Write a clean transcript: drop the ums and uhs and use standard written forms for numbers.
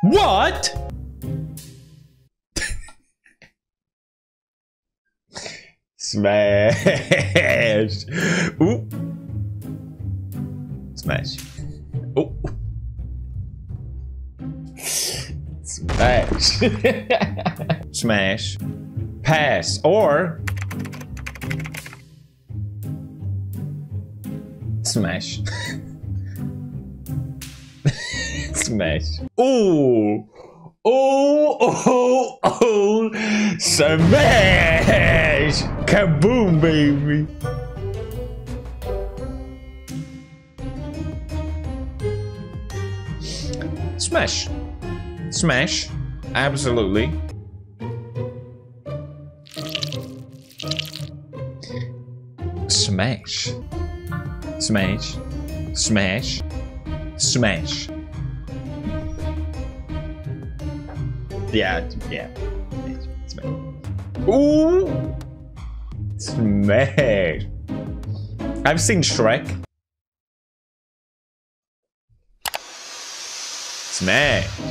What? Smash. Ooh. Smash. Oh. Smash. Smash. Pass. Or smash. Smash. Ooh. Oh, oh, oh. Smash. Kaboom, baby. Smash. Smash. Absolutely. Smash. Smash. Smash. Smash. Yeah. Smash. Ooh. Smash. I've seen Shrek. Smash.